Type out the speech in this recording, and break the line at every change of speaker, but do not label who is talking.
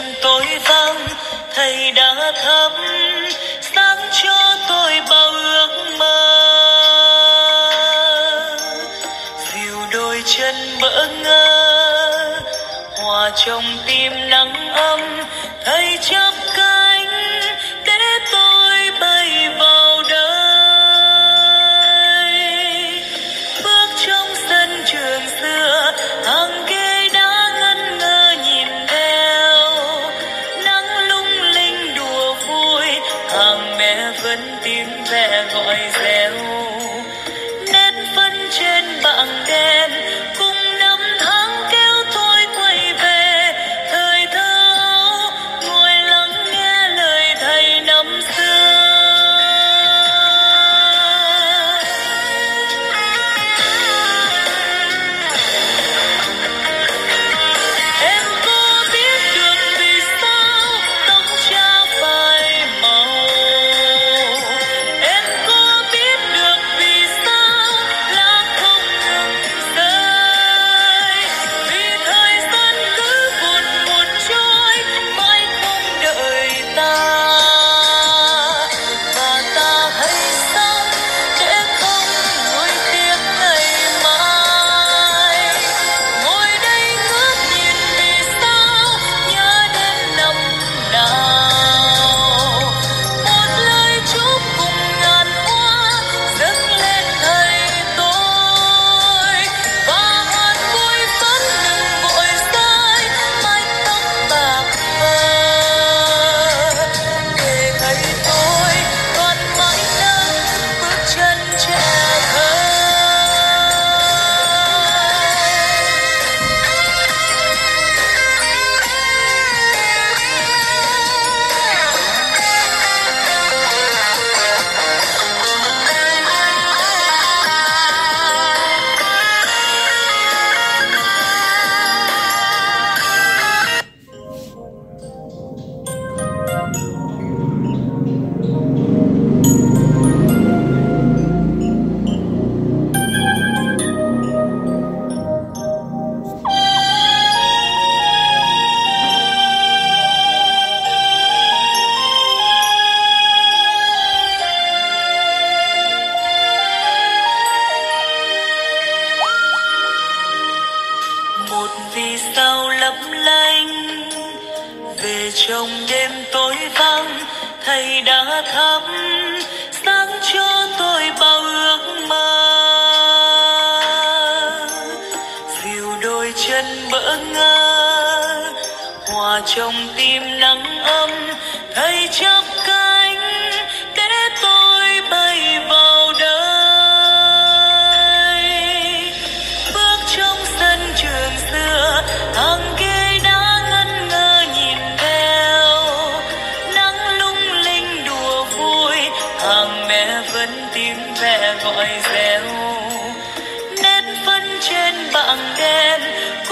đêm tối vắng, thầy đã thắp sáng cho tôi bao ước mơ. Dìu đôi chân bỡ ngơ, hòa trong tim nắng ấm, thầy chắp cánh để tôi bay vào đời. Bước trong sân trường xưa, hàng ghế đã ngẩn ngơ nhìn theo, nắng lung linh đùa vui, hàng mẹ vẫn tiếng ve gọi reo. Nét phấn trên bảng đen cùng năm tháng kêu tôi quay về thời thơ ấu, ngồi lắng nghe lời thầy năm xưa. Em có biết được vì sao tóc cha phai màu, em có biết được vì sao lá không ngừng rơi, vì thời gian cứ vụt vụt trôi mãi không đợi ta, và ta hãy sống để không nuối tiếc ngày mai. Ngồi đây ngước nhìn vì sao nhớ đến năm nào, một lời chúc cùng ngàn hoa dâng lên thầy tôi, và hạt vui phấn đừng vội rơi mái tóc bạc phơ, để thầy tôi còn mãi nâng bước chân trẻ thơ. Một vì sao lấp lánh về trong đêm tối vắng, thầy đã thắp sáng cho tôi bao ước mơ. Dìu đôi chân bỡ ngơ, hòa trong tim nắng ấm, thầy chắp cánh để tôi bay vào đời. Bước trong sân trường xưa, hàng ghế đã ngẩn ngơ nhìn theo, nắng lung linh đùa vui, hàng mẹ vẫn tiếng ve gọi reo. Nét phấn trên bảng đen